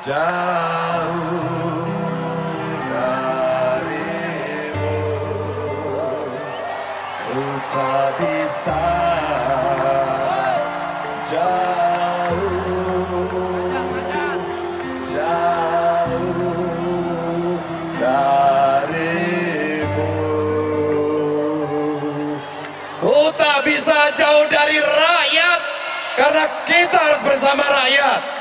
jauh darimu, ku tak bisa jauh darimu. Ku tak bisa jauh dari rakyat, karena kita harus bersama rakyat.